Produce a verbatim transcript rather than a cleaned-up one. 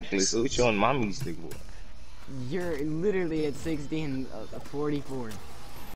So what you on my music for? You're literally at sixty and uh, forty-four.